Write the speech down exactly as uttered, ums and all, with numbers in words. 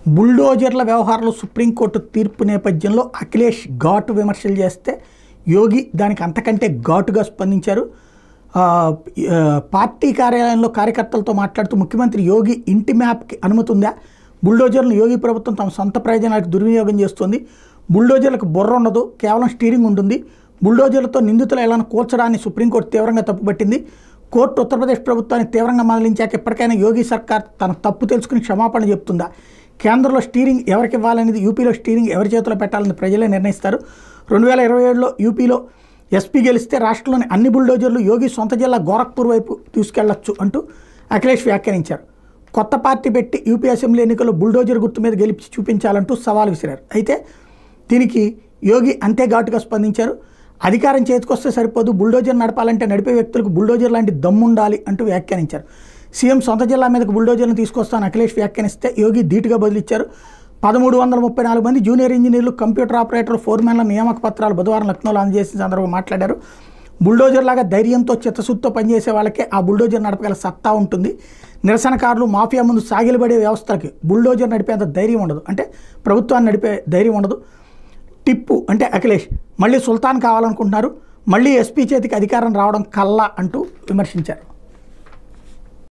బుల్డోజర్ల వ్యవహారంలో సుప్రీంకోర్టు తీర్పు నేపథ్యంలో అఖిలేష్ ఘాటు విమర్శలు చేస్తే యోగి దానికి అంతకంటే ఘాటుగా స్పందించారు. పార్టీ కార్యాలయంలో కార్యకర్తలతో మాట్లాడుతూ ముఖ్యమంత్రి యోగి ఇంటి మ్యాప్కి అనుమతి ఉందా? బుల్డోజర్లను యోగి ప్రభుత్వం తమ సొంత ప్రయోజనాలకు దుర్వినియోగం చేస్తుంది. బుల్డోజర్లకు బుర్ర ఉండదు, కేవలం స్టీరింగ్ ఉంటుంది. బుల్డోజర్లతో నిందితుల ఎలాను కూల్చడాన్ని సుప్రీంకోర్టు తీవ్రంగా తప్పుపట్టింది. కోర్టు ఉత్తరప్రదేశ్ ప్రభుత్వాన్ని తీవ్రంగా మందలించాక ఎప్పటికైనా యోగి సర్కార్ తన తప్పు తెలుసుకుని క్షమాపణ చెప్తుందా? కేంద్రంలో స్టీరింగ్ ఎవరికి ఇవ్వాలనేది, యూపీలో స్టీరింగ్ ఎవరి చేతిలో పెట్టాలని ప్రజలే నిర్ణయిస్తారు. రెండు వేల ఇరవై ఏడులో యూపీలో ఎస్పీ గెలిస్తే రాష్ట్రంలోని అన్ని బుల్డోజర్లు యోగి సొంత జిల్లా గోరఖ్పూర్ వైపు తీసుకెళ్లొచ్చు అంటూ అఖిలేష్ వ్యాఖ్యానించారు. కొత్త పార్టీ పెట్టి యూపీ అసెంబ్లీ ఎన్నికల్లో బుల్డోజర్ గుర్తు మీద గెలిచి చూపించాలంటూ సవాల్ విసిరారు. అయితే దీనికి యోగి అంతే ఘాటుగా స్పందించారు. అధికారం చేతికొస్తే సరిపోదు, బుల్డోజర్ నడపాలంటే నడిపే వ్యక్తులకు బుల్డోజర్ లాంటి దమ్ముండాలి అంటూ వ్యాఖ్యానించారు. సీఎం సొంత జిల్లా మీదకు బుల్డోజర్ను తీసుకొస్తాను అఖిలేష్ వ్యాఖ్యానిస్తే యోగి ధీటుగా బదిలిచ్చారు. పదమూడు వందల ముప్పై నాలుగు మంది జూనియర్ ఇంజనీర్లు, కంప్యూటర్ ఆపరేటర్, ఫోర్మెన్ల నియామక పత్రాలు బుధవారం లక్నోలో అందజేసిన సందర్భంగా మాట్లాడారు. బుల్డోజర్ లాగా ధైర్యంతో చిత్తశుద్ధితో పనిచేసే వాళ్ళకే ఆ బుల్డోజర్ నడపగల సత్తా ఉంటుంది. నిరసనకారులు, మాఫియా ముందు సాగిలబడే వ్యవస్థలకి బుల్డోజర్ నడిపేంత ధైర్యం ఉండదు, అంటే ప్రభుత్వాన్ని నడిపే ధైర్యం ఉండదు. టిప్పు అంటే అఖిలేష్ మళ్ళీ సుల్తాన్ కావాలనుకుంటున్నారు, మళ్ళీ ఎస్పీ చేతికి అధికారం రావడం కల్లా అంటూ విమర్శించారు.